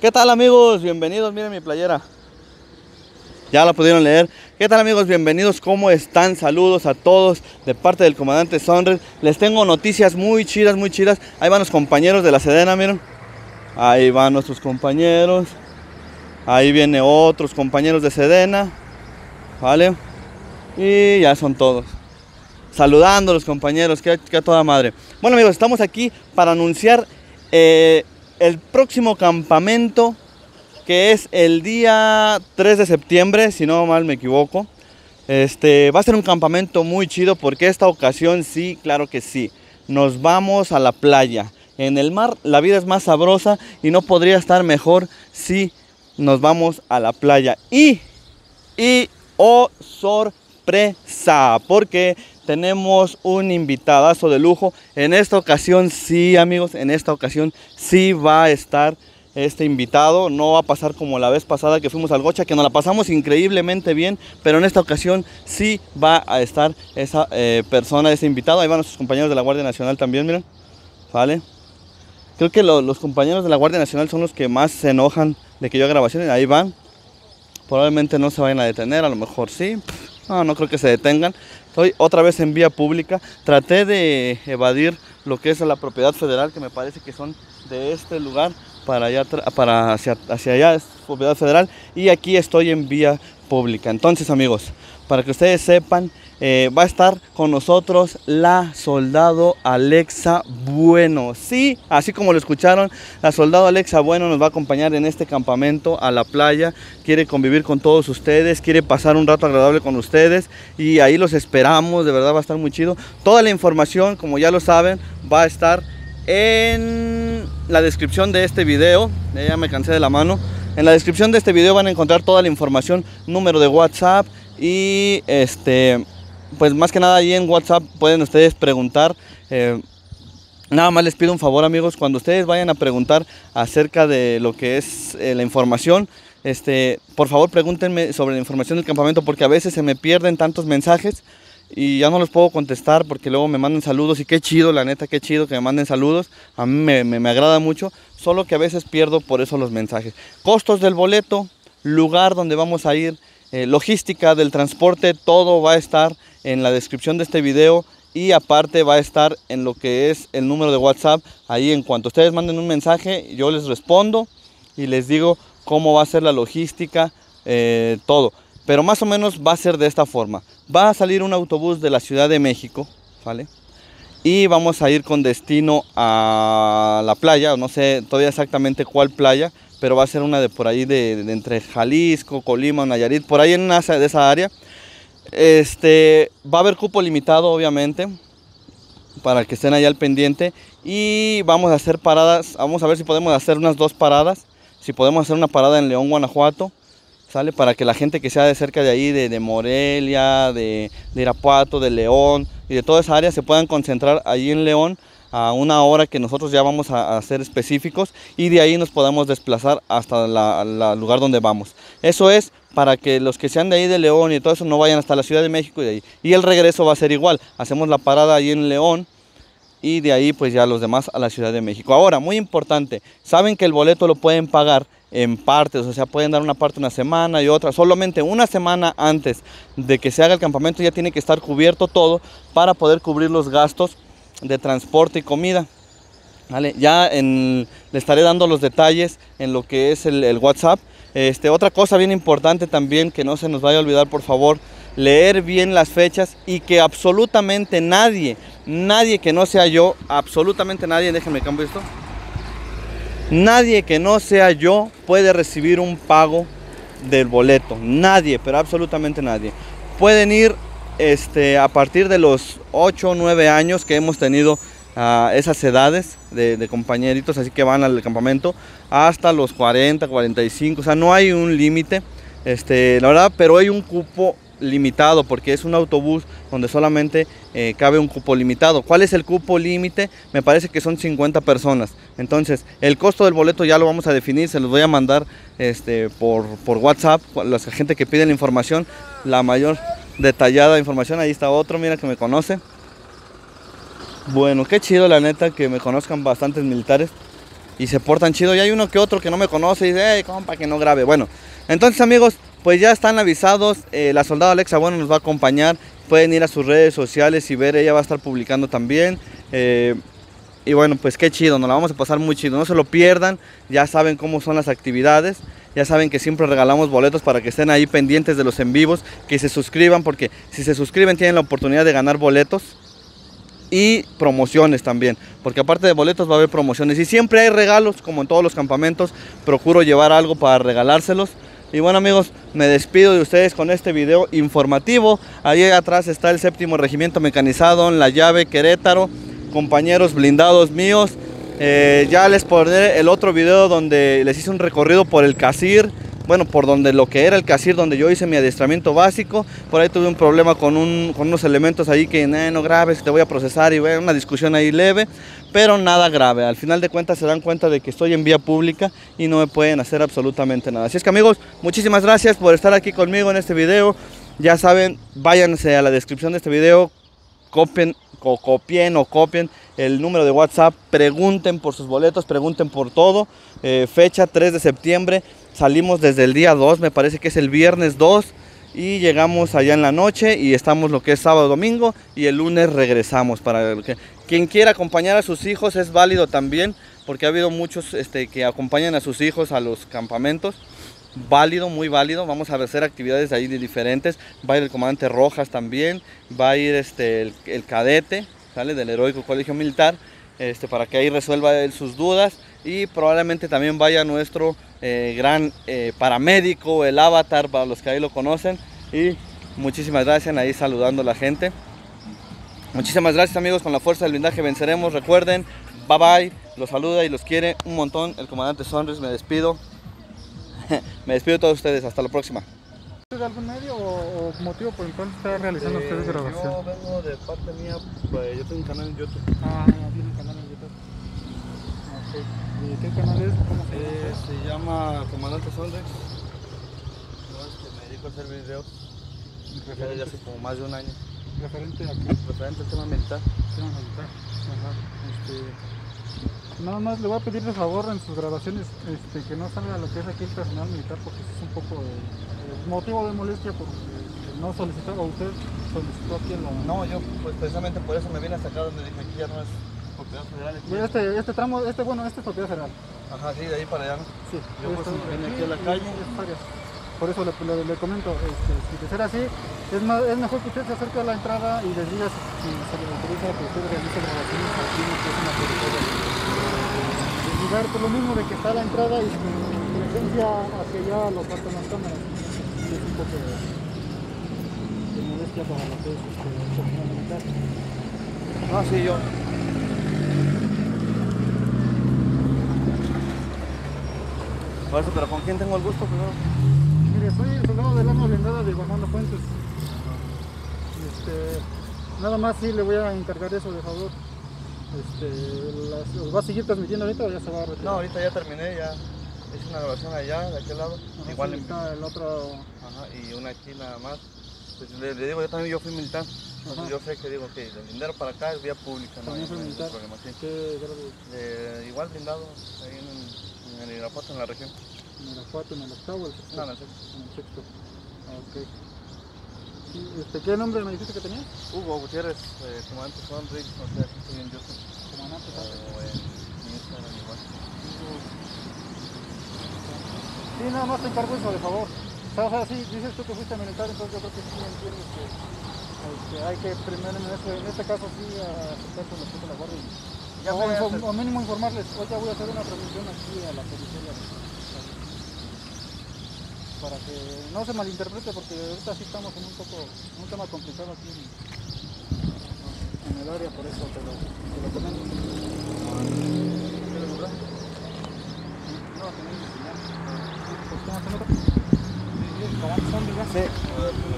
¿Qué tal, amigos? Bienvenidos, miren mi playera. Ya la pudieron leer. ¿Qué tal, amigos? Bienvenidos, ¿cómo están? Saludos a todos de parte del comandante Sonres. Les tengo noticias muy chidas, muy chidas. Ahí van los compañeros de la Sedena, miren. Ahí van nuestros compañeros. Ahí vienen otros compañeros de Sedena. ¿Vale? Y ya son todos. Saludando a los compañeros, que a toda madre. Bueno, amigos, estamos aquí para anunciar el próximo campamento, que es el día 3 de septiembre, si no mal me equivoco. Va a ser un campamento muy chido porque esta ocasión sí, claro que sí, nos vamos a la playa. En el mar la vida es más sabrosa y no podría estar mejor si nos vamos a la playa. Y oh sorpresa, porque tenemos un invitadazo de lujo. En esta ocasión sí, amigos, en esta ocasión sí va a estar este invitado. No va a pasar como la vez pasada que fuimos al Gocha, que nos la pasamos increíblemente bien, pero en esta ocasión sí va a estar esa persona, ese invitado. Ahí van nuestros compañeros de la Guardia Nacional también, miren, ¿vale? Creo que los compañeros de la Guardia Nacional son los que más se enojan de que yo haga grabaciones. Ahí van. Probablemente no se vayan a detener, a lo mejor sí. No creo que se detengan. Estoy otra vez en vía pública. Traté de evadir lo que es la propiedad federal, que me parece que son de este lugar para allá, hacia allá es propiedad federal. Y aquí estoy en vía pública. Entonces, amigos, para que ustedes sepan, va a estar con nosotros la soldado Alexa Bueno. Sí, así como lo escucharon, la soldado Alexa Bueno nos va a acompañar en este campamento a la playa. Quiere convivir con todos ustedes, quiere pasar un rato agradable con ustedes y ahí los esperamos. De verdad va a estar muy chido. Toda la información, como ya lo saben, va a estar en la descripción de este video. Ya me cansé de la mano. En la descripción de este video van a encontrar toda la información, número de WhatsApp y pues más que nada ahí en WhatsApp pueden ustedes preguntar. Nada más les pido un favor, amigos, cuando ustedes vayan a preguntar acerca de lo que es la información, por favor pregúntenme sobre la información del campamento, porque a veces se me pierden tantos mensajes y ya no los puedo contestar porque luego me mandan saludos. Y qué chido, la neta, qué chido que me manden saludos. A mí me agrada mucho, solo que a veces pierdo por eso los mensajes. Costos del boleto, lugar donde vamos a ir, logística del transporte, todo va a estar en la descripción de este video. Y aparte va a estar en lo que es el número de WhatsApp. Ahí en cuanto ustedes manden un mensaje, yo les respondo y les digo cómo va a ser la logística, todo. Pero más o menos va a ser de esta forma. Va a salir un autobús de la Ciudad de México, ¿vale? Y vamos a ir con destino a la playa. No sé todavía exactamente cuál playa, pero va a ser una de por ahí de entre Jalisco, Colima, Nayarit, por ahí en de esa área. Va a haber cupo limitado, obviamente, para que estén ahí al pendiente. Y vamos a hacer paradas. Vamos a ver si podemos hacer unas 2 paradas. Si podemos hacer una parada en León, Guanajuato, ¿sale? Para que la gente que sea de cerca de ahí, de Morelia, de Irapuato, de León y de toda esa área, se puedan concentrar ahí en León a una hora que nosotros ya vamos a hacer específicos, y de ahí nos podamos desplazar hasta el lugar donde vamos. Eso es para que los que sean de ahí de León y todo eso no vayan hasta la Ciudad de México y de ahí. Y el regreso va a ser igual. Hacemos la parada ahí en León y de ahí pues ya los demás a la Ciudad de México. Ahora, muy importante, saben que el boleto lo pueden pagar en partes, o sea, pueden dar una parte una semana y otra. Solamente una semana antes de que se haga el campamento ya tiene que estar cubierto todo para poder cubrir los gastos de transporte y comida, ¿vale? Ya le estaré dando los detalles en lo que es el WhatsApp. Otra cosa bien importante también, que no se nos vaya a olvidar, por favor, leer bien las fechas y que absolutamente nadie que no sea yo, absolutamente nadie, déjenme cambiar esto, nadie que no sea yo puede recibir un pago del boleto. Nadie, pero absolutamente nadie. Pueden ir a partir de los 8 o 9 años que hemos tenido esas edades de compañeritos, así que van al campamento, hasta los 40, 45, o sea, no hay un límite, la verdad, pero hay un cupo limitado porque es un autobús donde solamente cabe un cupo limitado. ¿Cuál es el cupo límite? Me parece que son 50 personas. Entonces, el costo del boleto ya lo vamos a definir, se los voy a mandar por WhatsApp, la gente que pide la información, la mayor detallada información. Ahí está otro, mira, que me conoce. Bueno, qué chido, la neta, que me conozcan bastantes militares. y se portan chido. Y hay uno que otro que no me conoce y dice, hey, compa, que no grabe. Bueno, entonces amigos, pues ya están avisados. La soldado Alexa Bueno nos va a acompañar. Pueden ir a sus redes sociales y ver, ella va a estar publicando también. Y bueno, pues qué chido, nos la vamos a pasar muy chido, no se lo pierdan. Ya saben cómo son las actividades, ya saben que siempre regalamos boletos para que estén ahí pendientes de los en vivos, que se suscriban, porque si se suscriben tienen la oportunidad de ganar boletos y promociones también, porque aparte de boletos va a haber promociones y siempre hay regalos, como en todos los campamentos. Procuro llevar algo para regalárselos. Y bueno amigos, me despido de ustedes con este video informativo. Ahí atrás está el 7º Regimiento Mecanizado en La Llave, Querétaro. Compañeros blindados míos. Ya les pondré el otro video donde les hice un recorrido por el CACIR. Bueno, por donde lo que era el CACIR, donde yo hice mi adiestramiento básico. Por ahí tuve un problema con unos elementos ahí que no grabes, te voy a procesar, y bueno, una discusión ahí leve, pero nada grave. Al final de cuentas se dan cuenta de que estoy en vía pública y no me pueden hacer absolutamente nada. Así es que amigos, muchísimas gracias por estar aquí conmigo en este video. Ya saben, váyanse a la descripción de este video, copien el número de WhatsApp, pregunten por sus boletos, pregunten por todo. Fecha 3 de septiembre, salimos desde el día 2, me parece que es el viernes 2, y llegamos allá en la noche y estamos lo que es sábado, domingo, y el lunes regresamos. Para que quien quiera acompañar a sus hijos es válido también, porque ha habido muchos que acompañan a sus hijos a los campamentos. Válido, muy válido. Vamos a hacer actividades ahí diferentes. Va a ir el comandante Rojas también, va a ir el cadete, ¿sale? Del Heroico Colegio Militar, para que ahí resuelva él sus dudas. Y probablemente también vaya nuestro gran paramédico, el Avatar, para los que ahí lo conocen. Y muchísimas gracias, ahí saludando a la gente. Muchísimas gracias amigos, con la fuerza del blindaje venceremos. Recuerden, bye bye, los saluda y los quiere un montón el comandante Sonris. Me despido. Me despido de todos ustedes, hasta la próxima. ¿De algún medio o motivo por el cual está realizando ustedes grabación? Yo vengo de parte mía, pues yo tengo un canal en YouTube. Ah, tiene un canal en YouTube. Okay. ¿Y qué canal es? ¿Cómo se llama? Se llama Comandante Sonris. Me dedico a hacer videos desde hace como más de un año. ¿Referente a qué? Referente al tema militar. Tema militar. Ajá. Nada más le voy a pedir de favor en sus grabaciones que no salga lo que es aquí el personal militar, porque es un poco motivo de molestia, porque no solicitó, o usted solicitó aquí en la... No, yo pues precisamente por eso me vine hasta acá, donde dije aquí ya no es propiedad federal. Este tramo, bueno, este es propiedad federal. Ajá, sí, de ahí para allá, ¿no? Sí. Yo pues vine aquí a la calle. Por eso le comento, si de ser así, es mejor que usted se acerque a la entrada y les diga si se le autoriza que usted realice grabaciones aquí, que es una territorio del lugar, por lo mismo de que está a la entrada y su presencia hacia allá lo captan las cámaras. Y es un poco de molestia para lo que es el personal militar. Ah, sí, yo. Por eso, pero ¿con quién tengo el gusto primero? Mire, soy el soldado del arma blindada de Guamando Fuentes. Nada más sí le voy a encargar eso de favor. ¿Los va a seguir transmitiendo ahorita o ya se va a retirar? No, ahorita ya terminé, ya hice una grabación allá, de aquel lado. Ajá, igual sí, está el otro. Ajá, y una aquí nada más. Pues le digo, yo fui militar. Entonces yo sé que digo que del blindero para acá es vía pública, no hay militar. problema. Sí. ¿Qué grado? Igual blindado, ahí en el Irapuato, en la región. ¿En el Irapuato, en el octavo o el sexto? No, en el sexto. En el sexto. Ok. ¿Y ¿qué nombre me dijiste que tenía? Hugo Gutiérrez, comandante Sonris, no sé, aquí estoy en YouTube. Comandante Sonris. O en Instagram igual. Sí, nada más te encargo eso de favor. O sea, sí, dices tú que fuiste militar, entonces yo creo que sí entiendes que hay que primero en este caso sí aceptar con los de la guardia. O mínimo informarles, hoy ya voy a hacer una transmisión aquí a la policía. Para que no se malinterprete, porque ahorita sí estamos en un tema complicado aquí en el área, por eso te lo comento. ¿Quieres comprar? No, tenemos que enseñar. Pues, ¿cómo se nota? Sí, como son, ¿verdad? Sí.